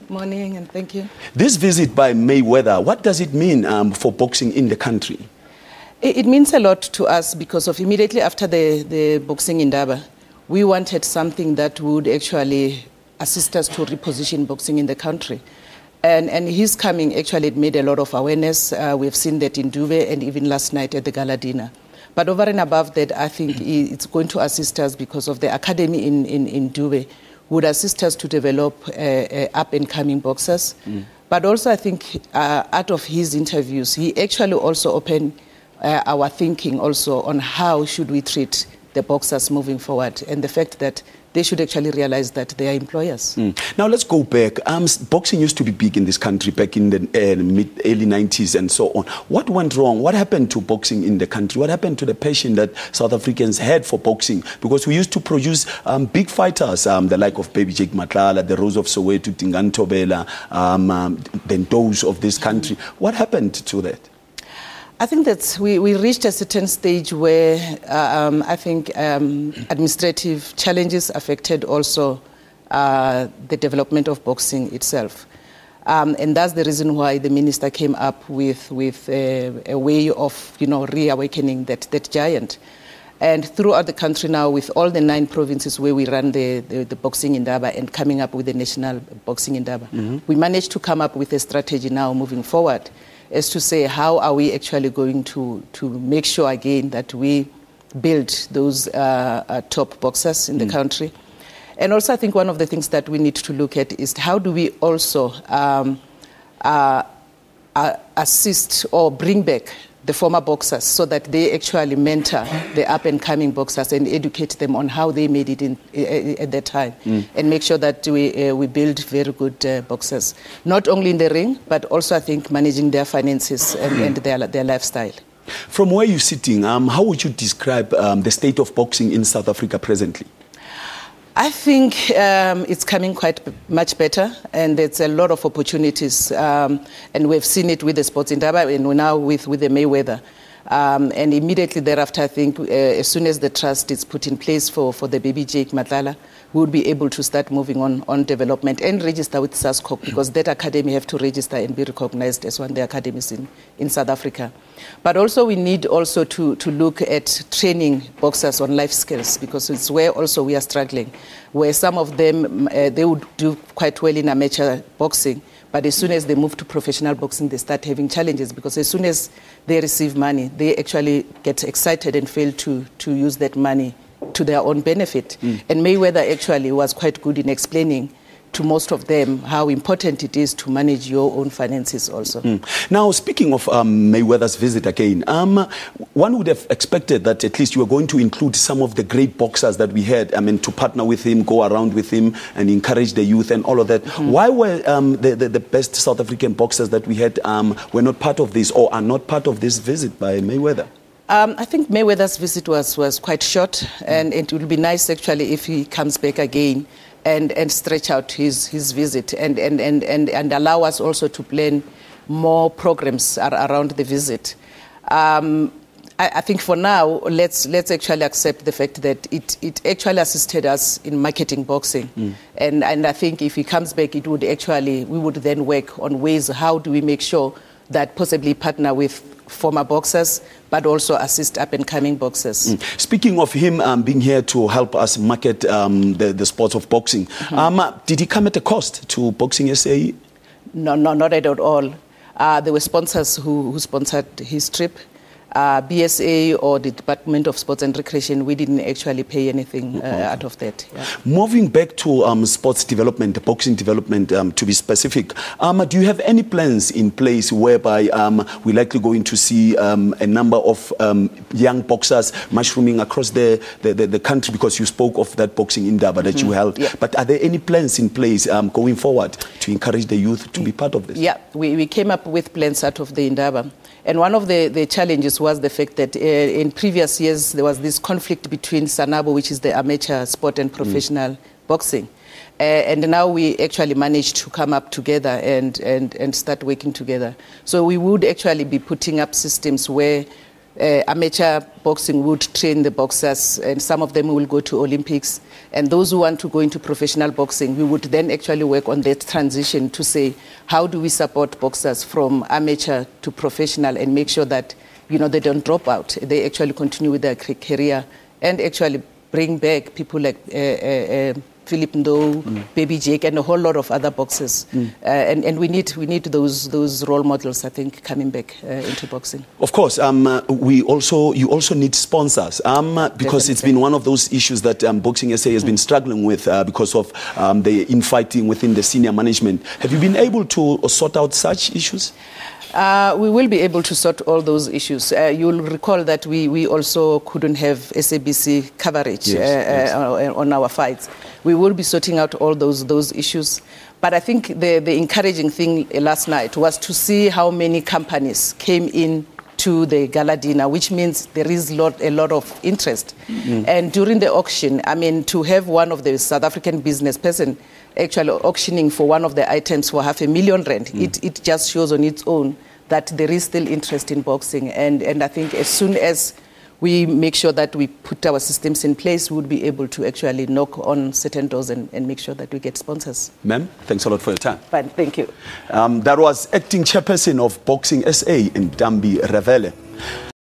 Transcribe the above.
Morning, and thank you. This visit by Mayweather, what does it mean for boxing in the country? It means a lot to us because of immediately after the boxing in Daba, we wanted something that would actually assist us to reposition boxing in the country. And his coming actually made a lot of awareness. We've seen that in Dube and even last night at the gala dinner. But over and above that, I think it's going to assist us because of the academy in Dube would assist us to develop up-and-coming boxers. But also I think out of his interviews, he actually also opened our thinking also on how should we treat the boxers moving forward, and the fact that they should actually realize that they are employers. Now let's go back. Boxing used to be big in this country back in the early 90s and so on. What went wrong? What happened to boxing in the country? What happened to the passion that South Africans had for boxing? Because we used to produce big fighters, the like of Baby Jake Matlala, the Rose of Soweto, Ntobela, the those of this country. What happened to that? I think that we reached a certain stage where I think administrative challenges affected also the development of boxing itself. And that's the reason why the minister came up with a way of, reawakening that giant. And throughout the country now, with all the 9 provinces where we run the boxing in Daba and coming up with the national boxing in Daba, we managed to come up with a strategy now moving forward as to say how are we actually going to make sure again that we build those top boxers in the country. And also I think one of the things that we need to look at is how do we also assist or bring back the former boxers so that they actually mentor the up-and-coming boxers and educate them on how they made it at that time, and make sure that we build very good boxers, not only in the ring, but also I think managing their finances and their lifestyle. From where you're sitting, how would you describe the state of boxing in South Africa presently? I think it's coming quite much better, and there's a lot of opportunities, and we've seen it with the sports in Daba and now with the Mayweather. And immediately thereafter, I think as soon as the trust is put in place for the Baby Jake Matlala, we will be able to start moving on development and register with SASCOC, because that academy have to register and be recognized as one of the academies in South Africa. But also we need also to look at training boxers on life skills, because it's where also we are struggling, where some of them, they would do quite well in amateur boxing, but as soon as they move to professional boxing, they start having challenges, because as soon as they receive money, they actually get excited and fail to use that money to their own benefit. And Mayweather actually was quite good in explaining to most of them how important it is to manage your own finances also. Now, speaking of Mayweather's visit again, one would have expected that at least you were going to include some of the great boxers that we had, to partner with him, go around with him and encourage the youth and all of that. Why were the best South African boxers that we had were not part of this, or are not part of this visit by Mayweather? I think Mayweather's visit was quite short, and it will be nice actually if he comes back again and stretch out his visit and allow us also to plan more programs around the visit. I think for now, let's actually accept the fact that it actually assisted us in marketing boxing. And I think if he comes back, we would then work on ways, how do we make sure that possibly partner with former boxers, but also assist up-and-coming boxers. Speaking of him being here to help us market the sport of boxing, did he come at a cost to Boxing SA? No, not at all. There were sponsors who sponsored his trip. BSA or the Department of Sports and Recreation, we didn't actually pay anything out of that. Yeah. Moving back to sports development, boxing development to be specific, do you have any plans in place whereby we're likely going to see a number of young boxers mushrooming across the country, because you spoke of that boxing in Daba that you held, but are there any plans in place going forward to encourage the youth to be part of this? Yeah, we came up with plans out of the Indaba. And one of the challenges was the fact that in previous years there was this conflict between Sanabo, which is the amateur sport, and professional boxing. And now we actually managed to come up together and start working together. So we would actually be putting up systems where amateur boxing would train the boxers, and some of them will go to Olympics. And those who want to go into professional boxing, we would then actually work on that transition to say, how do we support boxers from amateur to professional and make sure that, you know, they don't drop out. They actually continue with their career and actually bring back people like Philip Ndo, Baby Jake, and a whole lot of other boxers. And we need those role models, I think, coming back into boxing. Of course, you also need sponsors because it's been one of those issues that Boxing SA has been struggling with because of the infighting within the senior management. Have you been able to sort out such issues? We will be able to sort all those issues. You'll recall that we also couldn't have SABC coverage on our fights. We will be sorting out all those issues. But I think the encouraging thing last night was to see how many companies came in to the gala dinner, which means there is a lot of interest. And during the auction, I mean, to have one of the South African business person actually auctioning for one of the items for R500,000, it just shows on its own that there is still interest in boxing. And I think as soon as we make sure that we put our systems in place, we would be able to actually knock on certain doors and make sure that we get sponsors. Ma'am, thanks a lot for your time. Fine, thank you. That was acting chairperson of Boxing SA, Ntambi Ravele.